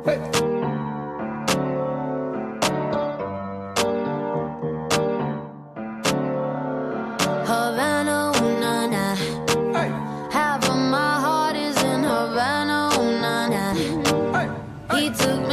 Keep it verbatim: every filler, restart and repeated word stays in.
Hey. Havana, ooh, nah, nah. Hey. Half of my heart is in Havana, ooh, nah, nah. Hey. He took